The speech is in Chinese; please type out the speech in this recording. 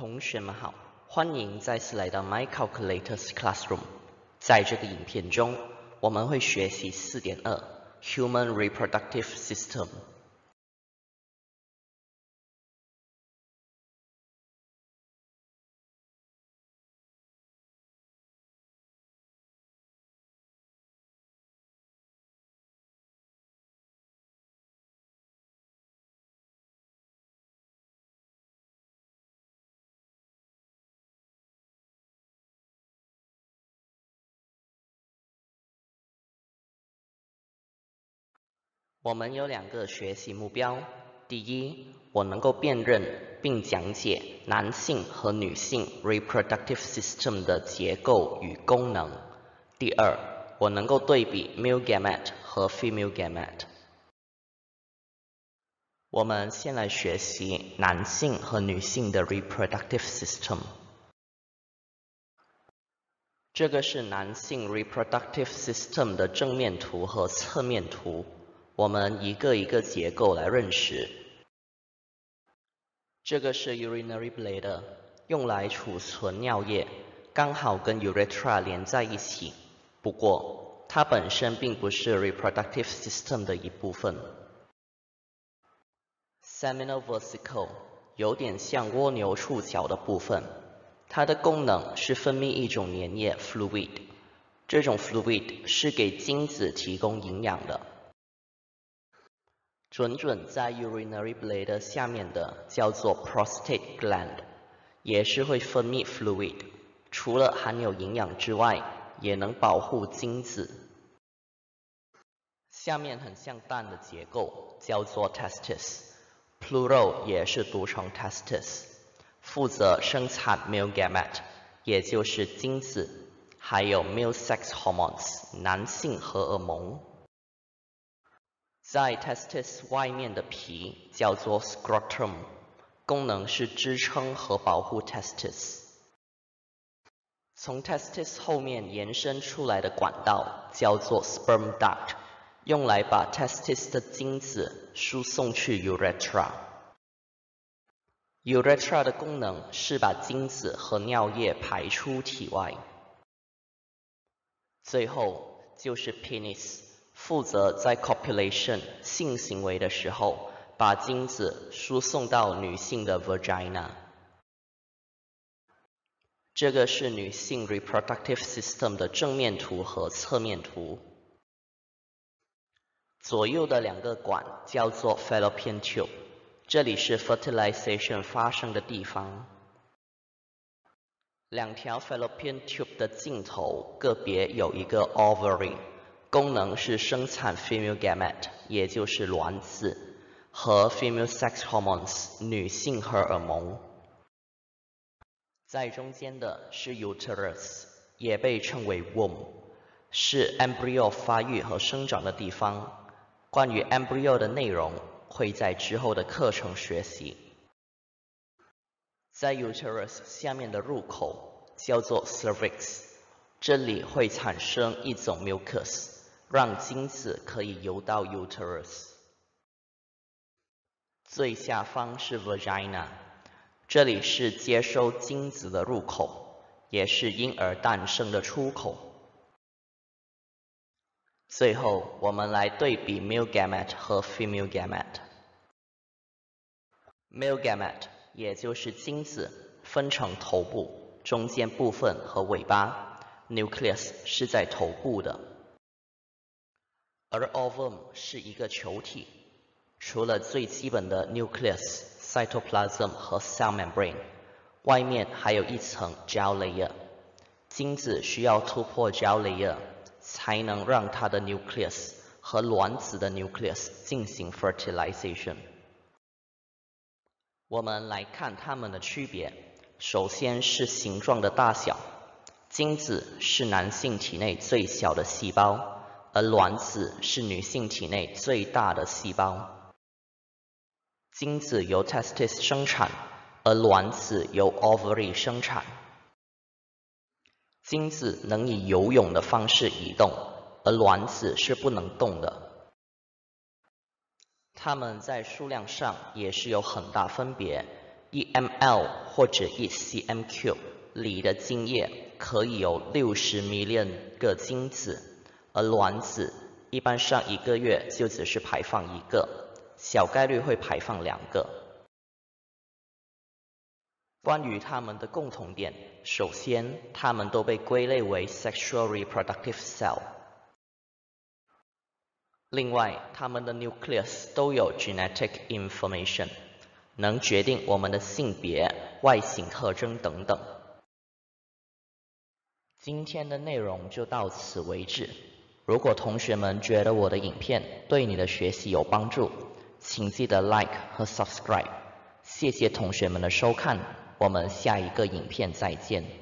同学们好，欢迎再次来到 My Calculator's Classroom。在这个影片中，我们会学习 4.2 Human Reproductive System。我们有2个学习目标。第一，我能够辨认并讲解男性和女性 reproductive system 的结构与功能。第二，我能够对比 male gamete 和 female gamete。我们先来学习男性和女性的 reproductive system。这个是男性 reproductive system 的正面图和侧面图。我们一个一个结构来认识。这个是 urinary bladder， 用来储存尿液，刚好跟 urethra 连在一起。不过，它本身并不是 reproductive system 的一部分。Seminal vesicle 有点像蜗牛触角的部分，它的功能是分泌一种粘液 fluid， 这种 fluid 是给精子提供营养的。准在 urinary bladder 下面的叫做 prostate gland， 也是会分泌 fluid， 除了含有营养之外，也能保护精子。下面很像蛋的结构叫做 testis， plural 也是读成 testis， 负责生产 male gamete， 也就是精子，还有 male sex hormones 男性荷尔蒙。在 testis 外面的皮叫做 scrotum， 功能是支撑和保护 testis。从 testis 后面延伸出来的管道叫做 sperm duct， 用来把 testis 的精子输送去 urethra。urethra 的功能是把精子和尿液排出体外。最后就是 penis，负责在 copulation 性行为的时候，把精子输送到女性的 vagina。这个是女性 reproductive system 的正面图和侧面图。左右的2个管叫做 fallopian tube， 这里是 fertilization 发生的地方。2条 fallopian tube 的尽头个别有一个 ovary，功能是生产 female gamete， 也就是卵子，和 female sex hormones 女性荷尔蒙。在中间的是 uterus， 也被称为 womb， 是 embryo 发育和生长的地方。关于 embryo 的内容会在之后的课程学习。在 uterus 下面的入口叫做 cervix， 这里会产生一种 mucus，让精子可以游到 uterus。 最下方是 vagina， 这里是接收精子的入口，也是婴儿诞生的出口。最后我们来对比 male gamete 和 female gamete。 male gamete 也就是精子分成头部、中间部分和尾巴， nucleus 是在头部的。而 ovum 是一个球体，除了最基本的 nucleus、cytoplasm 和 cell membrane， 外面还有一层 gel layer。 精子需要突破 gel layer， 才能让它的 nucleus 和卵子的 nucleus 进行 fertilization。 我们来看它们的区别。首先是形状的大小，精子是男性体内最小的细胞，而卵子是女性体内最大的细胞。精子由 testis 生产，而卵子由 ovary 生产。精子能以游泳的方式移动，而卵子是不能动的。它们在数量上也是有很大分别， 1 ml 或者1 cm³ 里的精液可以有60 million 个精子，而卵子一般上1个月就只是排放1个，小概率会排放2个。关于它们的共同点，首先，它们都被归类为 sexual reproductive cell。另外，它们的 nucleus 都有 genetic information， 能决定我们的性别、外形特征等等。今天的内容就到此为止。如果同学们觉得我的影片对你的学习有帮助，请记得 like 和 subscribe。谢谢同学们的收看，我们下一个影片再见。